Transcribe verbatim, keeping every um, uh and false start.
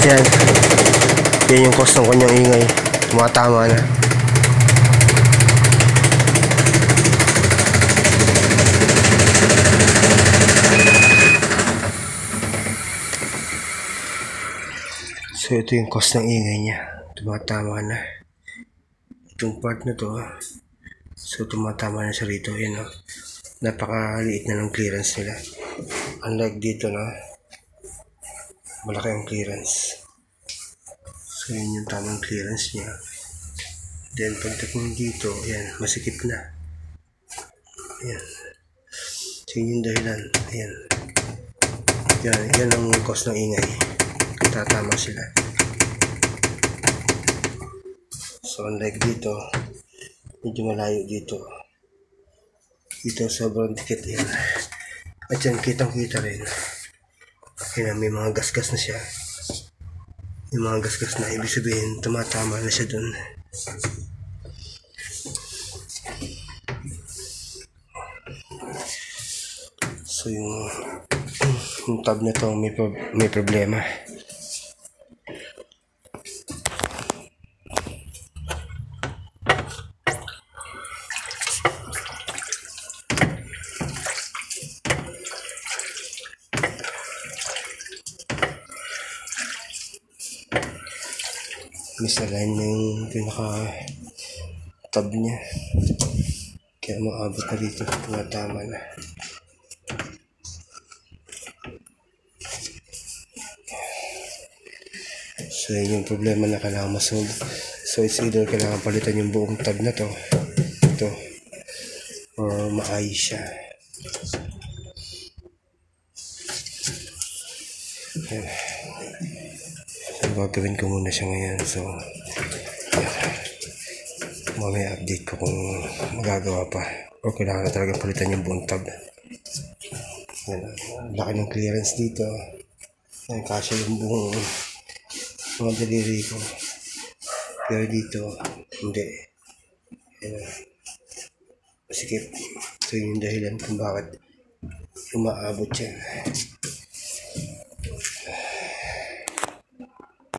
yan. Yan yung cause ng kanyang ingay. Tumatama na. So ito yung cause ng ingay niya. Tumatama na. Itong part na to. So tumatama na siya rito. Yan, oh. Napakaliit na ng clearance nila. Unlike dito na malaki ang clearance. So yun yung tamang clearance niya. Then pagdating dito, yan, masikip na. Yan. So yun yung dahilan. Ayan. Yan, yan ang cause ng ingay. Tatama sila. So unlike dito, medyo malayo dito. Dito sobrang dikit yan. At yan, kitang kita rin. Yan, may mga gasgas na siya. Yung mga gasgas na, ibig sabihin, tumatama na siya dun. So yung, yung tab na to may, pro may problema. Misalign na yung pinaka tab niya, kaya maabot na dito, tumatama na. So yun yung problema na kailangan masolve. So it's either kailangan palitan yung buong tab na to, ito, or maayos siya. Ayan. So gagawin ko muna siya ngayon. So mamaya update ko kung magagawa pa o kailangan na talaga palitan yung buong tab. Ayan. Laki ng clearance dito. Ayan, kasya yung buong mga daliri ko. Pero dito hindi. Ayan. Sikip. So yun yung dahilan kung bakit umaabot yan.